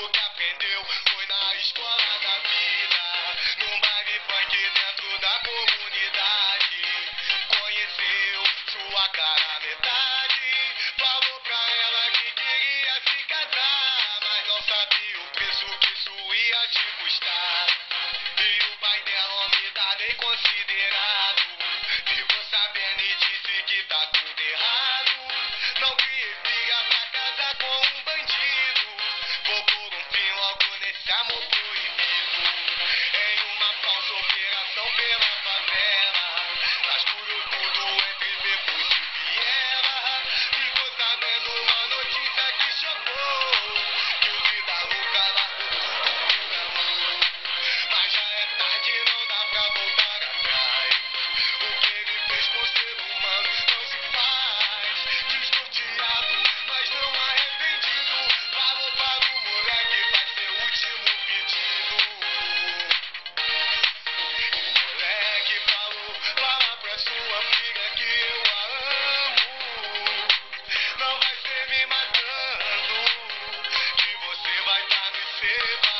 tudo que aprendeu foi na escola da vida. Num baile funk dentro da comunidade. Conheceu sua cara metade. Falou pra ela que queria se casar, mas não sabia o preço que isso ia te custar. E o pai dela, homem dado e considerado, ficou sabendo e disse que tá tudo errado. Não crie filha pra casar com um bandido. Vou pôr um fim logo nesse amor proibido. Em uma falsa operação pela favela, mas puro tudo entre becos e viela. Ficou sabendo uma notícia que chocou, que o vida louca largou tudo por amor. Mas já é tarde, não dá pra voltar atrás. O que ele fez com o ser humano não se faz. Desnorteado, mas não arrependido. Falou para o moleque, vai ser o último pedido. O moleque falou, fala pra sua filha que eu a amo. Não vai ser me matando, que você vai estar me separando.